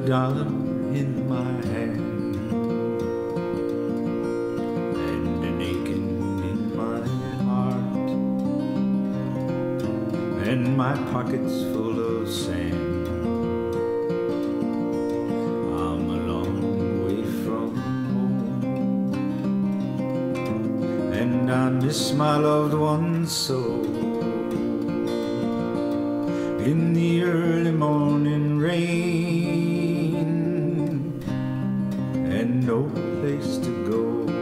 $1 in my hand and an aching in my heart, and my pockets full of sand. I'm a long way from home, and I miss my loved ones so. In the early morning rain, and no place to go,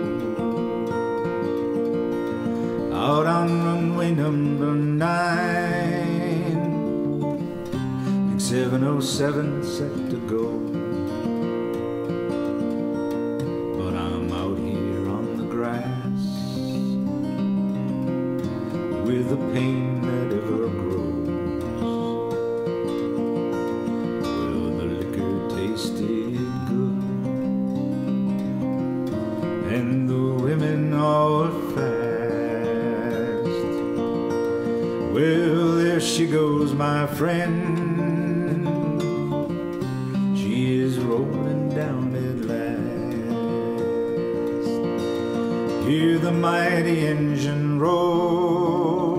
out on runway number 9, big 707 set to go. But I'm out here on the grass with the pain that ever grows. Tasted good, and the women all fast. Well, there she goes, my friend. She is rolling down at last. Hear the mighty engine roar,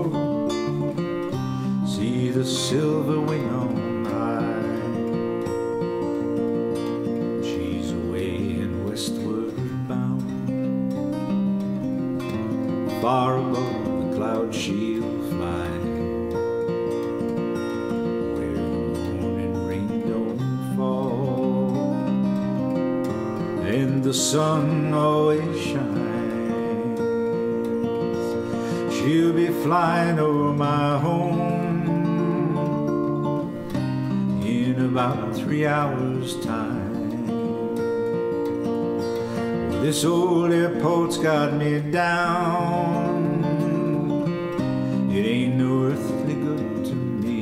see the silver wing on high. Far above the clouds she'll fly, where the morning rain don't fall and the sun always shines. She'll be flying over my home in about 3 hours' time. This old airport's got me down. It ain't no earthly good to me,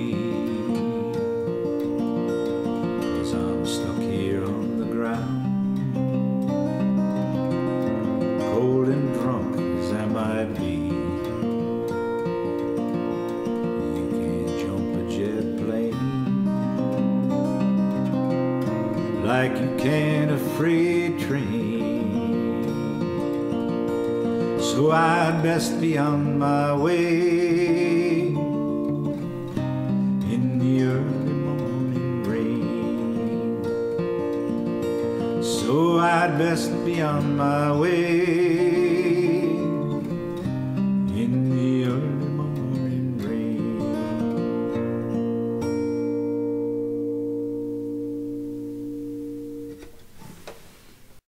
'cause I'm stuck here on the ground, cold and drunk as I might be. You can't jump a jet plane like you can a freight train. So I'd best be on my way in the early morning rain. So I'd best be on my way